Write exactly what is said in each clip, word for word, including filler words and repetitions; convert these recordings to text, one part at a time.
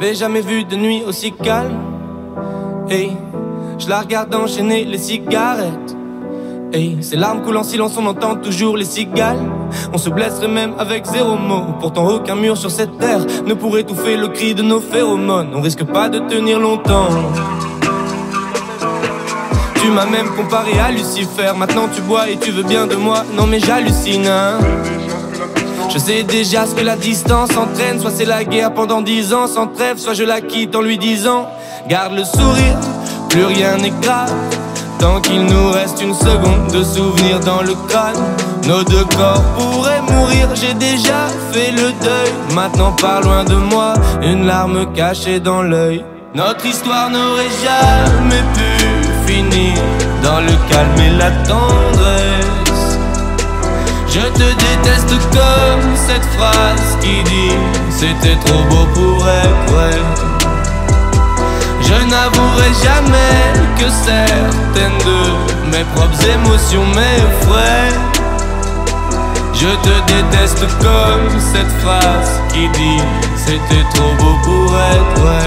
J'avais jamais vu de nuit aussi calme. Hey, je la regarde enchaîner les cigarettes. Hey, ces larmes coulent en silence, on entend toujours les cigales. On se blesserait même avec zéro mot. Pourtant aucun mur sur cette terre ne pourrait étouffer le cri de nos phéromones. On risque pas de tenir longtemps. Tu m'as même comparé à Lucifer. Maintenant tu bois et tu veux bien de moi. Non mais j'hallucine, hein. Je sais déjà ce que la distance entraîne. Soit c'est la guerre pendant dix ans sans trêve, soit je la quitte en lui disant garde le sourire, plus rien n'est grave. Tant qu'il nous reste une seconde de souvenir dans le crâne. Nos deux corps pourraient mourir, j'ai déjà fait le deuil. Maintenant pars loin de moi, une larme cachée dans l'œil. Notre histoire n'aurait jamais pu finir dans le calme et la tendresse. Je te déteste comme cette phrase qui dit c'était trop beau pour être vrai. Je n'avouerai jamais que certaines de mes propres émotions m'effraient. Je te déteste comme cette phrase qui dit c'était trop beau pour être vrai.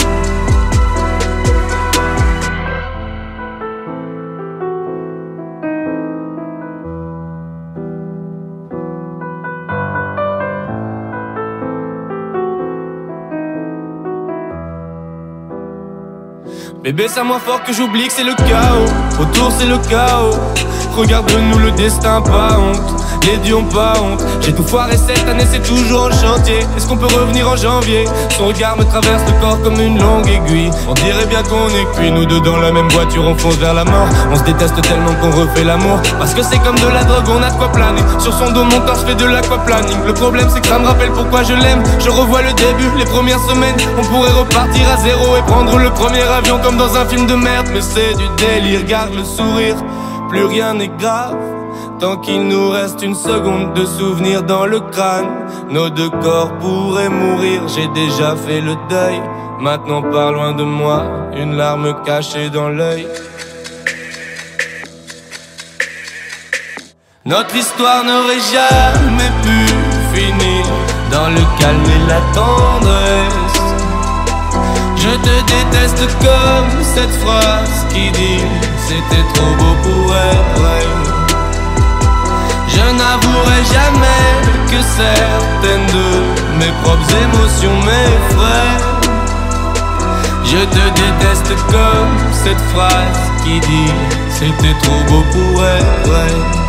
Bébé, c'est à moi fort que j'oublie que c'est le chaos. Autour c'est le chaos. Regarde-nous, le destin, pas honte. Les dieux ont pas honte. J'ai tout foiré cette année, c'est toujours en chantier. Est-ce qu'on peut revenir en janvier? Son regard me traverse le corps comme une longue aiguille. On dirait bien qu'on est cuits, nous deux dans la même voiture, on fonce vers la mort. On se déteste tellement qu'on refait l'amour. Parce que c'est comme de la drogue, on a de quoi planer. Sur son dos, mon corps, je fais de l'aquaplaning. Le problème c'est que ça me rappelle pourquoi je l'aime. Je revois le début, les premières semaines. On pourrait repartir à zéro et prendre le premier avion comme dans un film de merde. Mais c'est du délire, garde le sourire, plus rien n'est grave. Tant qu'il nous reste une seconde de souvenir dans le crâne. Nos deux corps pourraient mourir, j'ai déjà fait le deuil. Maintenant pars loin de moi, une larme cachée dans l'œil. Notre histoire n'aurait jamais pu finir dans le calme et la tendresse. Je te déteste comme cette phrase qui dit c'était trop beau pour être vrai. Je n'avouerai jamais que certaines de mes propres émotions m'effraient. Je te déteste comme cette phrase qui dit c'était trop beau pour être vrai.